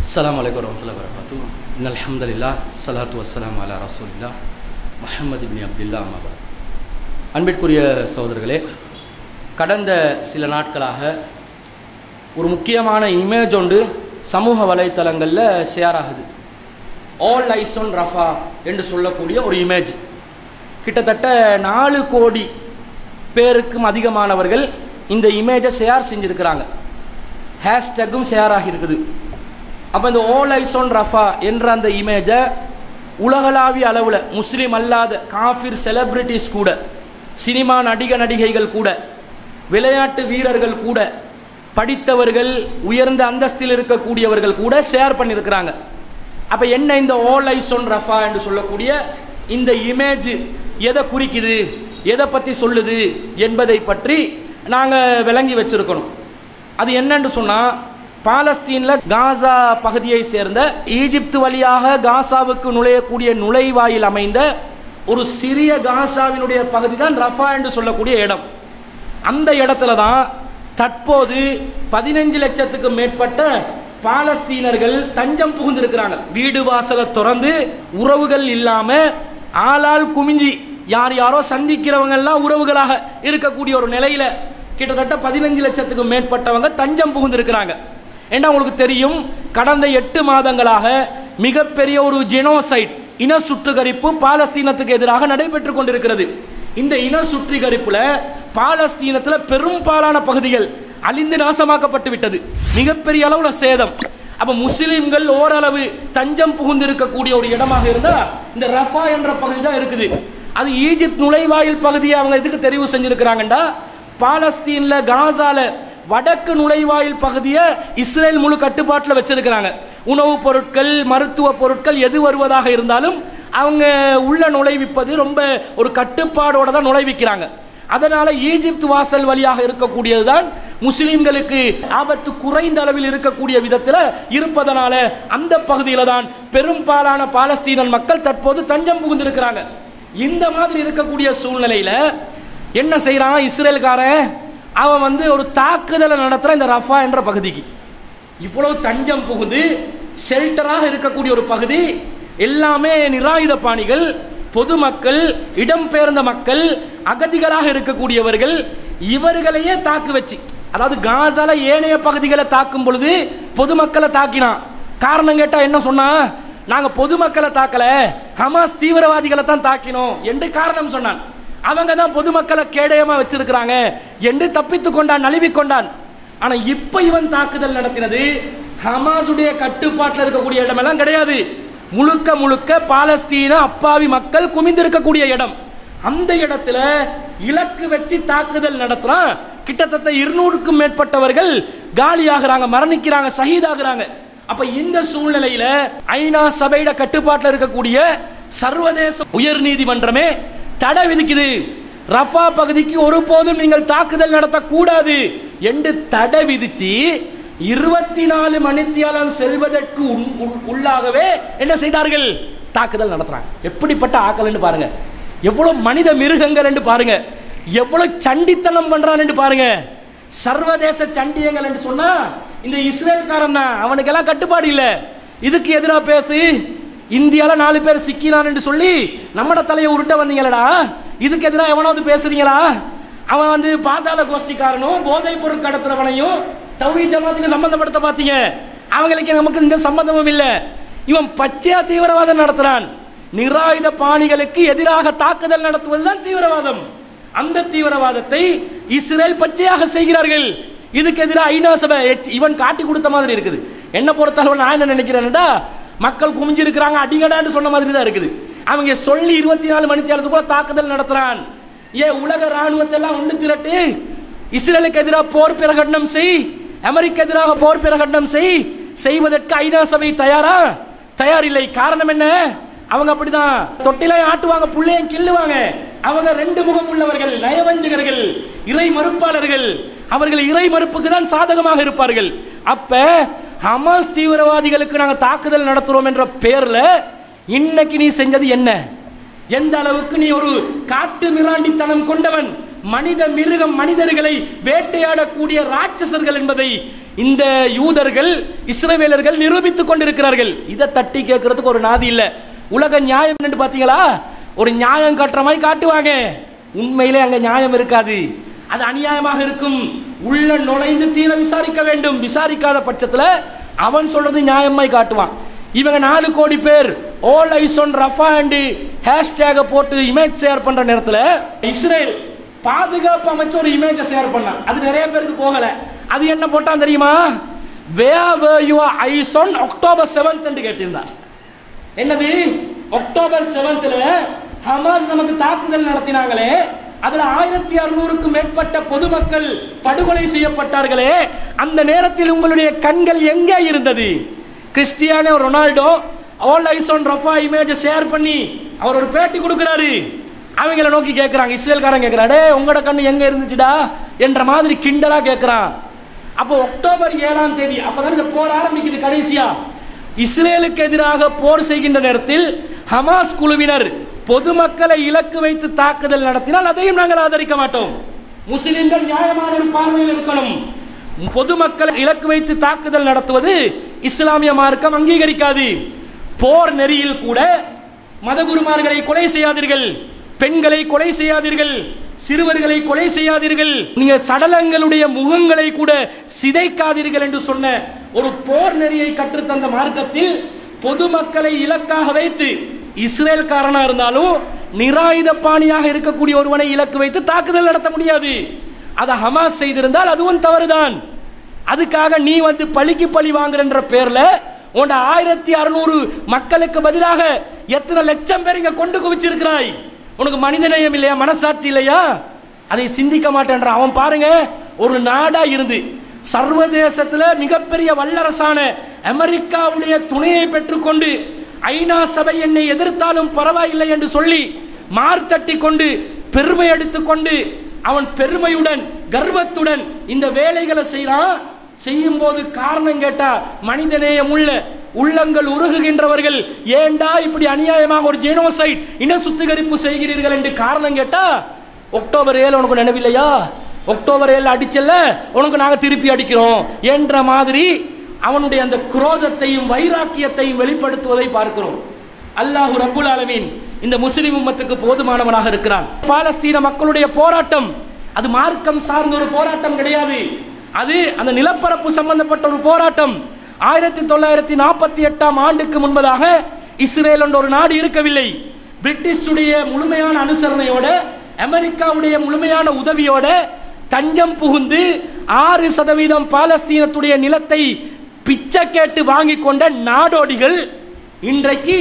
அஸ்ஸலாமு அலைக்கும் வரஹ்மத்துல்லாஹி வபரகாத்துஹு. இன்னல் ஹம்தலில்லாஹ் ஸலாத்து வஸ்ஸலாமு அலா ரசூலில்லாஹ் முஹம்மது இப்னு அப்துல்லாஹ் அம்மா பஅத். அன்பிற்குரிய சகோதரர்களே, கடந்த சில நாட்களாக ஒரு முக்கியமான இமேஜ் ஒன்று சமூக வலைத்தளங்களில் ஷேர் ஆகுது. ஆல் ஐஸ் ஆன் ரஃபா என்று சொல்லக்கூடிய ஒரு இமேஜ். கிட்டத்தட்ட 4 கோடி பேருக்கும் அதிகமானவர்கள் இந்த இமேஜை ஷேர் செஞ்சுருக்கிறாங்க. ஹேஷ்டேக்கும் ஷேர் ஆகியிருக்குது. அப்போ இந்த ஆல் ஐஸ் ஆன் ரஃபா என்ற அந்த இமேஜை உலகளாவிய அளவில் முஸ்லீம் அல்லாத காஃபிர் செலிபிரிட்டிஸ் கூட, சினிமா நடிகைகள் கூட, விளையாட்டு வீரர்கள் கூட, படித்தவர்கள், உயர்ந்த அந்தஸ்தில் இருக்கக்கூடியவர்கள் கூட ஷேர் பண்ணியிருக்கிறாங்க. அப்போ என்ன இந்த ஆல் ஐஸ் ஆன் ரஃபா என்று சொல்லக்கூடிய இந்த இமேஜ் எதை குறிக்குது, எதை பற்றி சொல்லுது என்பதை பற்றி நாங்கள் விளங்கி வச்சிருக்கணும். அது என்னன்னு சொன்னால், பாலஸ்தீனில் காசா பகுதியை சேர்ந்த ஈஜிப்து வழியாக காசாவுக்கு நுழையக்கூடிய நுழைவாயில் அமைந்த ஒரு சிறிய காசாவினுடைய பகுதி தான் ரஃபா என்று சொல்லக்கூடிய இடம். அந்த இடத்துல தான் தற்போது 15 லட்சத்துக்கு மேற்பட்ட பாலஸ்தீனர்கள் தஞ்சம் புகுந்திருக்கிறாங்க. வீடு வாசலை திறந்து உறவுகள் இல்லாம ஆளால் குமிஞ்சி யார் யாரோ சந்திக்கிறவங்கெல்லாம் உறவுகளாக இருக்கக்கூடிய ஒரு நிலையில கிட்டத்தட்ட 15 லட்சத்துக்கு மேற்பட்டவங்க தஞ்சம் புகுந்திருக்கிறாங்க. ஏன்னா உங்களுக்கு தெரியும், கடந்த 8 மாதங்களாக மிகப்பெரிய ஒரு ஜெனோசைட், இன சுற்றுகரிப்பு பாலஸ்தீனத்துக்கு எதிராக நடைபெற்று கொண்டிருக்கிறது. இந்த இன சுற்றுகரிப்புல பாலஸ்தீனத்தில் பெரும்பாலான பகுதிகள் அழிந்து நாசமாக்கப்பட்டு விட்டது. மிகப்பெரிய அளவுல சேதம். அப்ப முஸ்லிம்கள் ஓரளவு தஞ்சம் புகுந்திருக்கக்கூடிய ஒரு இடமாக இருந்தா இந்த ரஃபா என்ற பகுதி தான் இருக்குது. அது ஈஜிப்த் நுழைவாயில் பகுதியை அவங்க எதுக்கு தெரிவு செஞ்சிருக்கிறாங்கண்டா, பாலஸ்தீன்ல காசால வடக்கு நுழைவாயில் பகுதியை இஸ்ரேல் முழு கட்டுப்பாட்டில் வச்சிருக்கிறாங்க. உணவுப் பொருட்கள், மருத்துவ பொருட்கள் எது வருவதாக இருந்தாலும் அவங்க உள்ள நுழைவிப்பது ரொம்ப ஒரு கட்டுப்பாடோட தான் நுழைவிக்கிறாங்க. அதனால ஈஜிப்த் வாசல் வழியாக இருக்கக்கூடியதுதான் முஸ்லிம்களுக்கு ஆபத்து குறைந்த அளவில் இருக்கக்கூடிய விதத்தில் இருப்பதனால அந்த பகுதியில தான் பெரும்பாலான பாலஸ்தீன மக்கள் தற்போது தஞ்சம் புகுந்திருக்கிறாங்க. இந்த மாதிரி இருக்கக்கூடிய சூழ்நிலையில என்ன செய்யறான் இஸ்ரேல்காரன், அவன் ஒரு தாக்குதலை நடத்துற இந்த ரஃபா என்ற பகுதிக்கு. இவ்வளவு தஞ்சம் புகுந்து ஷெல்டராக இருக்கக்கூடிய ஒரு பகுதி, எல்லாமே நிராயுத பாணிகள், பொதுமக்கள், இடம்பெயர்ந்த மக்கள், அகதிகளாக இருக்கக்கூடியவர்கள், இவர்களையே தாக்கு வச்சு, அதாவது காசால ஏனைய பகுதிகளை தாக்கும் பொழுது பொதுமக்களை தாக்கினான். காரணம் கேட்டா என்ன சொன்னா, நாங்க பொதுமக்களை தாக்கல, ஹமாஸ் தீவிரவாதிகளை தான் தாக்கினோம் என்று காரணம் சொன்னான். அவங்க தான் பொதுமக்களை கேடயமா வச்சிருக்கிறாங்க என்று தப்பித்து கொண்டான், நழுவி கொண்டான். ஆனா இப்ப இவன் தாக்குதல் நடத்தினது ஹமாஸுடைய கட்டுப்பாட்டில் இருக்கக்கூடிய இடமெல்லாம் கிடையாது. முழுக்க முழுக்க பாலஸ்தீன அப்பாவி மக்கள் குமிந்திருக்கக்கூடிய இடம். அந்த இடத்துல இலக்கு வச்சு தாக்குதல் நடத்துறான். கிட்டத்தட்ட 200க்கும் மேற்பட்டவர்கள் காலியாகிறாங்க, மரணிக்கிறாங்க, ஷஹீதாகிறாங்க. அப்ப இந்த சூழ்நிலையில ஐநா சபையிட கட்டுப்பாட்டில் இருக்கக்கூடிய சர்வதேச உயர் நீதிமன்றமே தடை விதிக்குது. ரஃபா பகுதிக்கு ஒருபோதும் நீங்கள் தாக்குதல் நடத்தக்கூடாது என்று தடை விதிச்சு 24 மணித்தியாலம் செல்வதற்கு உள்ளாகவே என்ன செய்தார்கள், தாக்குதல் நடத்துறாங்க. எப்படிப்பட்ட ஆக்கள் என்று பாருங்க, எவ்வளவு மனித மிருகங்கள் என்று பாருங்க, எவ்வளவு சண்டித்தனம் பண்றான் என்று பாருங்க. சர்வதேச சண்டியங்கள் என்று சொன்னா இந்த இஸ்ரேல்காரன் தான், அவனுக்கெல்லாம் கட்டுப்பாடு இல்ல. இதுக்கு எதிராக பேசு, இந்தியால 4 பேர் சிக்கினான் என்று சொல்லி நம்மட தலையை உருட்ட வந்தீங்களா, இதுக்கு எதிராக எவனாவது பேசுறீங்களா? அவன் பாதாள கோஷ்டிக்காரனும் போதை பொருள் கடத்துறவனையும் தௌஹீத் ஜமாத்துக்கு சம்பந்தப்படுத்த பார்த்தீங்க. அவங்களுக்கு நமக்கு இந்த சம்பந்தமும் இல்லை. இவன் பச்சையா தீவிரவாதம் நடத்துறான். நிராயுத பாணிகளுக்கு எதிராக தாக்குதல் நடத்துவதுதான் தீவிரவாதம். அந்த தீவிரவாதத்தை இஸ்ரேல் பச்சையாக செய்கிறார்கள். இதுக்கு எதிராக ஐநா சபை இவன் காட்டி கொடுத்த மாதிரி இருக்குது. என்ன பொறுத்தளவு நான் என்ன நினைக்கிறேன்டா, மக்கள் குமிஞ்சிருக்கிறாங்க, அடிங்கடான்னு சொன்ன மாதிரி தான் இருக்குது. அவங்க சொல்லி 24 மணி நேரத்துக்குள்ள தாக்குதல் நடத்துறான். உலக ராணுவத்தை எல்லாம் ஒன்று திரட்டு, இஸ்ரேலுக்கு எதிராக போர் பிரகடனம் செய், அமெரிக்க எதிராக போர் பிரகடனம் செய்வதற்கு ஐநா சபை தயார் இல்லை. காரணம் என்ன, அவங்க அப்படிதான் தொட்டிலை ஆட்டுவாங்க, புள்ளையும் கிள்ளுவாங்க. அவங்க 2 முகம் உள்ளவர்கள், நயவஞ்சகர்கள், இறை மறுப்பாளர்கள். அவர்கள் இறை மறுப்புக்கு தான் சாதகமாக இருப்பார்கள். அப்ப ஹமாஸ் தீவிரவாதிகளுக்கு நாங்கள் தாக்குதல் நடத்துறோம் என்ற பெயர்ல இன்னைக்கு நீ செஞ்சது என்ன? எந்த அளவுக்கு நீ ஒரு காட்டு மிராண்டித்தனம் கொண்டவன், மனிதர்களை வேட்டையாடக்கூடிய ராட்சசர்கள் என்பதை இந்த யூதர்கள் இஸ்ரவேலர்கள் நிரூபித்துக் கொண்டிருக்கிறார்கள். இதை தட்டி கேட்கறதுக்கு ஒரு நாதி இல்ல. உலக நியாயம் என்று பாத்தீங்களா, ஒரு நியாயம் காட்டுற மாதிரி காட்டுவாங்க, உண்மையிலே அங்க நியாயம் இருக்காது, அது அநியாயமாக இருக்கும். உள்ள நுழைந்து தீர விசாரிக்க வேண்டும். விசாரிக்காத பட்சத்துல அவன் சொல்றது நியாயமாய் காட்டுவான். இவங்க 4 கோடி பேர் all eyes on Rafah and hashtag போட்டு இமேஜ் ஷேர் பண்ற நேரத்துல இஸ்ரேல் பாதுகாப்பு அமைச்சர் ஒரு இமேஜ் ஷேர் பண்ணான். அது நிறைய பேருக்கு போகல. அது என்ன போட்டான் தெரியுமா? Where were your eyes on October 7th என்று கேட்டிருந்தார். என்னது? அக்டோபர் 7th ஹமாஸ் நமக்கு தாக்குதல் நடத்தினாங்களே, அதுல 1600க்கும் மேற்பட்ட பொதுமக்கள் படுகொலை செய்யப்பட்டார்களே, அந்த நேரத்தில் உங்களுடைய கண்கள் எங்கே இருந்தது? Cristiano Ronaldo all eyes on Rafah image share பண்ணி அவர் ஒரு பேட்டி கொடுக்கிறாரு. அவங்கள நோக்கி கேட்கிறாங்க, இஸ்ரேல்காரன் கேட்கிறாடே உங்களோட கண்ணு எங்க இருந்துச்சுடா என்ற மாதிரி கிண்டலா கேட்கிறான். அப்போ அக்டோபர் 7ஆம் தேதி அப்பதான் இந்த போர் ஆரம்பிக்குது. கடைசியா இஸ்ரேலுக்கு எதிராக போர் செய்கின்ற நேரத்தில் ஹமாஸ் குழுவினர் பொதுமக்களை இலக்கு வைத்து தாக்குதல் நடத்தினால் அதையும் நாங்கள் ஆதரிக்க மாட்டோம். முஸ்லிம்கள் நியாயமான ஒரு பார்வையில் இருக்கணும். பொதுமக்களை இலக்கு வைத்து தாக்குதல் நடத்துவது இஸ்லாமிய மார்க்கம் அங்கீகரிக்காது. போர் நெறியில் கூட மதகுருமார்களை கொலை செய்யாதீர்கள், பெண்களை கொலை செய்யாதீர்கள், சிறுவர்களை கொலை செய்யாதீர்கள், நீங்க சடலங்களுடைய முகங்களை கூட சிதைக்காதீர்கள் என்று சொன்ன ஒரு போர் நெறியை கற்றுத்தந்த மார்க்கத்தில் பொதுமக்களை இலக்காக வைத்து இஸ்ரேல்காரனா இருந்தாலும் நிராயுத பாணியாக இருக்கக்கூடிய ஒருவனை இலக்கு வைத்து தாக்குதல் நடத்த முடியாது. அதை ஹமாஸ் செய்திருந்தால் அதுவும் தவறுதான். அதுக்காக நீ வந்து பழிக்கு பழி வாங்குற பேர்ல 1600 மக்களுக்கு பதிலாக எத்தனை லட்சம் பேர் இங்க கொண்டு குவிச்சிருக்கிறாய். உனக்கு மனிதநேயம் இல்லையா? மனசாட்சி இல்லையா? அதை சிந்திக்க மாட்டேன்ற அவன் பாருங்க, ஒரு நாடா இருந்து சர்வதேசத்துல மிகப்பெரிய வல்லரசான அமெரிக்காவுடைய துணையை பெற்றுக்கொண்டு ஐநா சபை என்னை எதிர்த்தாலும் பரவாயில்லை என்று சொல்லி மார்த்தட்டி கொண்டு பெருமை எடுத்துக் கொண்டு அவன் பெருமையுடன் கர்வத்துடன் இந்த வேலைகளை செய்யறான். செய்யும் போது காரணம் கேட்டா மனிதநேயம் உள்ள உள்ளங்கள் உருகுகின்றவர்கள் ஏண்டா இப்படி அநியாயமாக ஒரு ஜெனோசைட் இன சுத்திகரிப்பு செய்கிறீர்கள் என்று காரணம் கேட்டா அக்டோபர் 7 உனக்கு நினைவில்லையா? அக்டோபர் 7 அடிச்சல்ல, உனக்கு நாங்க திருப்பி அடிக்கிறோம் என்ற மாதிரி அவனுடைய அந்த குரோதத்தையும் வைராக்கியத்தையும் வெளிப்படுத்துவதை பார்க்கிறோம். அல்லாஹ் ரப்புல் ஆலமீன் இந்த முஸ்லிம் உம்மத்துக்கு போதுமானவனாக இருக்கிறான். பாலஸ்தீன மக்களுடைய போராட்டம் அது மார்க்கம் சார்ந்த ஒரு போராட்டம் கிடையாது. அது அந்த நிலப்பரப்பு சம்பந்தப்பட்ட ஒரு போராட்டம். 1948ஆம் ஆண்டுக்கு முன்பதாக இஸ்ரேல் என்ற ஒரு நாடு இருக்கவில்லை. பிரிட்டிஷுடைய முழுமையான அனுசரணையோட அமெரிக்காவுடைய முழுமையான உதவியோட தஞ்சம் புகுந்து 6% பாலஸ்தீனத்துடைய நிலத்தை பிச்சை கேட்டு வாங்கி கொண்ட நாடோடிகள் இன்றைக்கு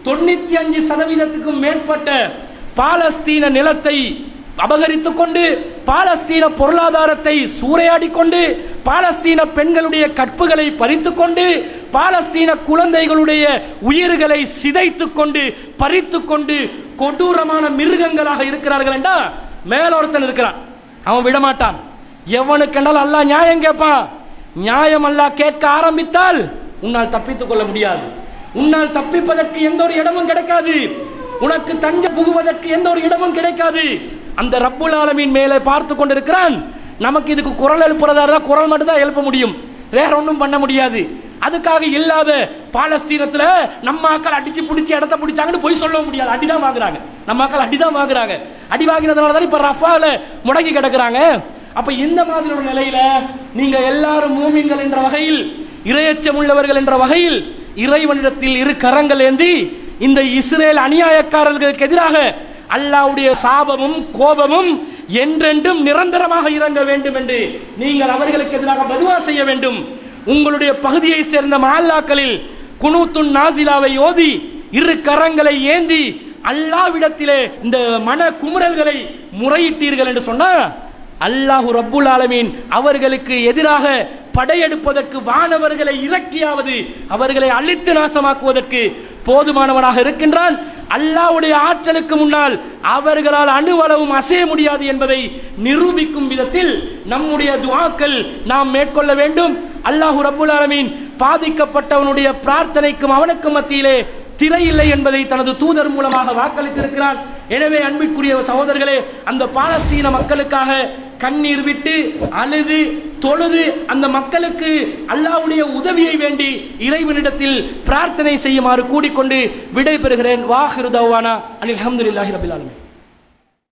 95%க்கும் மேற்பட்ட பாலஸ்தீன நிலத்தை அபகரித்துக் கொண்டு பாலஸ்தீன பொருளாதாரத்தை சூறையாடி கொண்டு பாலஸ்தீன பெண்களுடைய கற்புகளை பறித்துக் கொண்டு பாலஸ்தீன குழந்தைகளுடைய உயிர்களை சிதைத்துக் கொண்டு பறித்துக் கொண்டு கொடூரமான மிருகங்களாக இருக்கிறார்கள் என்றா மேலோர்த்தன் இருக்கிறான். அவன் விடமாட்டான். எவனுக்கென்றால் அல்லாஹ் நியாயம் கேட்பான். நியாயம் அல்லாஹ் கேட்க ஆரம்பித்தால் உன்னால் தப்பித்துக் கொள்ள முடியாது. உன்னால் தப்பிப்பதற்கு எந்த ஒரு இடமும் கிடைக்காது. உனக்கு தஞ்ச புகுவதற்கு எந்த ஒரு இடமும் கிடைக்காது. அந்த ரப்புல் ஆலமீன் மேலே பார்த்து கொண்டிருக்கிறான். நமக்கு இதுக்கு குரல் எழுப்புறதா இருந்தால் குரல் மட்டும் தான் எழுப்ப முடியும், வேற ஒன்றும் பண்ண முடியாது. அதுக்காக இல்லாத பாலஸ்தீனத்துல நம்ம ஆக்கள் அடிச்சு பிடிச்சி இடத்த பிடிச்சாங்கன்னு போய் சொல்ல முடியாது. அடிதான் வாங்குறாங்க, நம்ம ஆக்கள் அடிதான் வாங்குறாங்க. அடி வாங்கினதுனால தான் இப்ப ரஃபால முடங்கி கிடக்குறாங்க. அப்ப இந்த மாதிரி ஒரு நிலையில நீங்க எல்லாரும் மூமின்கள் என்ற வகையில் இறையச்சம் உள்ளவர்கள் என்ற வகையில் இறைவனிடத்தில் இரு கரங்கள் ஏந்தி இந்த இஸ்ரேல் அநியாயக்காரர்களுக்கு எதிராக அல்லாஹ்வுடைய சாபமும் கோபமும் என்றென்றும் நிரந்தரமாக இறங்க வேண்டும் என்று நீங்கள் அவர்களுக்கு எதிராக பதுவா செய்ய வேண்டும். உங்களுடைய பகுதியை சேர்ந்த மஹல்லாக்களில் குனூத்துன் நாசிலாவை ஓதி இரு கரங்களை ஏந்தி அல்லாஹ்விடத்திலே இந்த மன குமுறல்களை முறையிட்டீர்கள் என்று சொன்னா அல்லாஹ் ரப்புல் ஆலமீன் அவர்களுக்கு எதிராக படையெடுப்பதற்கு வானவர்களை இறக்கியாவது அவர்களை அழித்து நாசமாக்குவதற்கு போதுமானவனாக இருக்கின்றான். அல்லாஹ்வுடைய ஆற்றலுக்கு முன்னால் அவர்களால் அணுவளவும் அசைய முடியாது என்பதை நிரூபிக்கும் விதத்தில் நம்முடைய துஆக்கள் நாம் மேற்கொள்ள வேண்டும். அல்லாஹ் ரப்புல் ஆலமீன் பாதிக்கப்பட்டவனுடைய பிரார்த்தனைக்கும் அவனுக்கும் மத்தியிலே திரையில்லை என்பதை தனது தூதர் மூலமாக வாக்களித்திருக்கிறான். எனவே அன்பிற்குரிய சகோதரர்களே, அந்த பாலஸ்தீன மக்களுக்காக கண்ணீர் விட்டு அழுது தொழுது அந்த மக்களுக்கு அல்லாஹ்வுடைய உதவியை வேண்டி இறைவனிடத்தில் பிரார்த்தனை செய்யுமாறு கூடிக்கொண்டு விடை பெறுகிறேன். வாஹிரு தவானா அல்ஹம்துலில்லாஹி ரப்பில் ஆலமீன்.